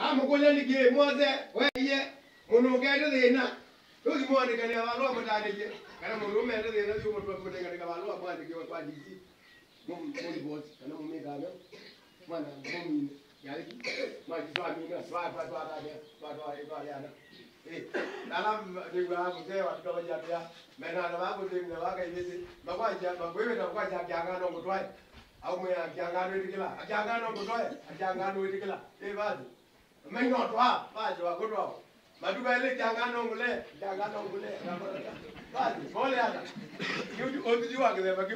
Amo kule ni gie moze weye munugere dina. Tuki mwani kani abalua mutane je. Kana murume ndo dina yu mutu mutenge kani abalua mwani kiwa kwa DC. Muli boss kana mumega ame. Mwana mumi yali. Mwa kiswa mina swa yana. Dalam juga mungkin waktu kalau jadi mana nama aku tu mana kayak gitu. Bapak aja, bapak ini bapak aja jangan orang berdoa. Aku mau jangan orang dikela, jangan orang berdoa, jangan orang dikela. Baju, main doa, baju aku doa. Madu balik jangan orang boleh, jangan orang boleh. Baju, boleh ada. Kau tu juga kita bagi.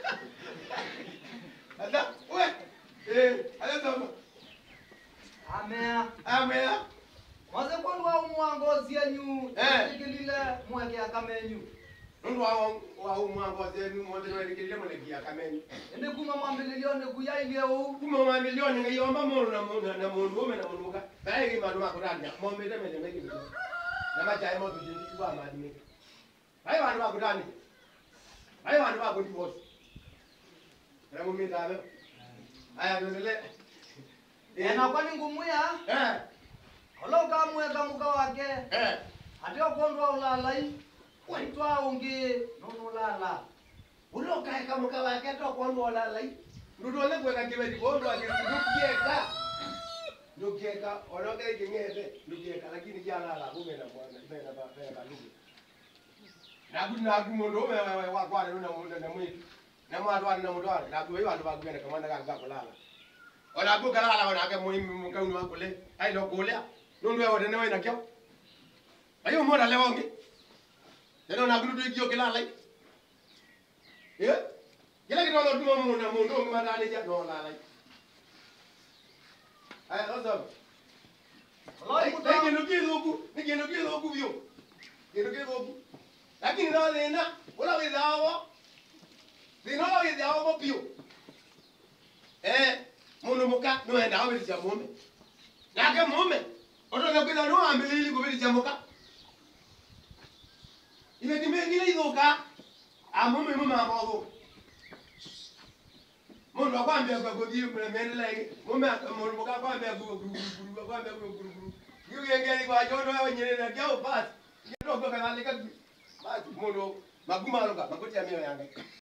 Ada, weh, ada tu. Amen. Maze kwa umwangozi yenyu tikilile mweke akamenyu ndo wa umwangozi yenyu mwende tikilile mweke akamenyu ende kuma mambilioni kuyaile u kuma mambilioni ngiyomba mono na mundu ome na munuka baigi manu makutanya mombete mele meki na machaye moto jinji kwa madini bayi bantu bakutani bayi bantu bakuti boss na mumitabe aya ndele na kwani ngumuya Kalau kamu ya kamu kawake, ada kondwa ulalai, waitwa ungi nono lala. Ulo kaya kamu kawake to kondwa ulalai. Ndudole kweka kibeti kondwa nukieka, ono kaya kingete, nukieka lakini jana la kume na bwana, bena lugu. Nagu mondo wa kwa na mwitu. Na mwadwa na mwadwa, nagu hiyo ndo bagwena kamanda kanga kulala. Ona ku kalala ona ke muhimu mkauni wako le. Ai lo kulea. Nundu ya wadene wa inakiao. Ayo mora lewa ngi. Neno na gudu ikio kilala. Kila kitu ndo tumo muna mundu ngimadani ja no la. Ai ozo. Lai kuta. Nigeno kidogo vyo. Nigeno kidogo. Lakini ndo lena, wala widhawo. Dino widhawo pio. Mundu muka no enda awiri ja mume. Nake mume. Oto ngapenda no ambilili kubiri ja muka. Ile timengile idoka. Amume mama abago. Mundu akwambia kwa godi mmenele. Mume mundu muka akwambia guru. Yengeni kwa jodo wa nyere na kyao basi. Ndio kwa kanalika. Basi mundu maguma loka makoti ya mio yange.